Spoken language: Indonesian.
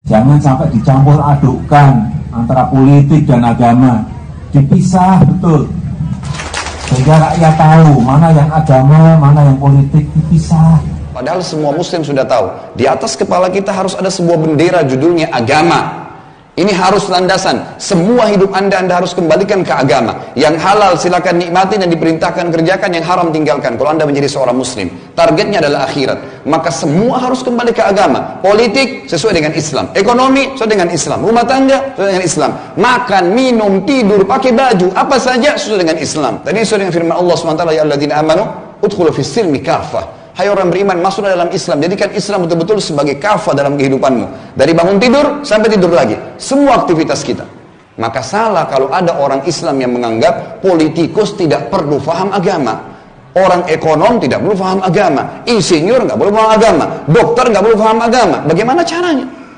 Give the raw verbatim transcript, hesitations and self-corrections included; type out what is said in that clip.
Jangan sampai dicampur adukkan antara politik dan agama. Dipisah betul. Sehingga rakyat tahu mana yang agama, mana yang politik, dipisah. Padahal semua muslim sudah tahu, di atas kepala kita harus ada sebuah bendera judulnya agama. Ini harus landasan. Semua hidup anda, anda harus kembalikan ke agama. Yang halal silakan nikmati dan diperintahkan kerjakan, yang haram tinggalkan. Kalau anda menjadi seorang muslim, targetnya adalah akhirat. Maka semua harus kembali ke agama. Politik sesuai dengan Islam, ekonomi sesuai dengan Islam, rumah tangga sesuai dengan Islam, makan, minum, tidur, pakai baju, apa saja sesuai dengan Islam. Tadi sesuai dengan firman Allah subhanahu wa taala, ya alladzina amanu udkhulu fis silmi kafah. Hai orang beriman, masuklah dalam Islam. Jadikan Islam betul-betul sebagai kafah dalam kehidupanmu. Dari bangun tidur sampai tidur lagi. Semua aktivitas kita. Maka salah kalau ada orang Islam yang menganggap politikus tidak perlu faham agama. Orang ekonom tidak perlu faham agama. Insinyur nggak perlu faham agama. Dokter nggak perlu faham agama. Bagaimana caranya?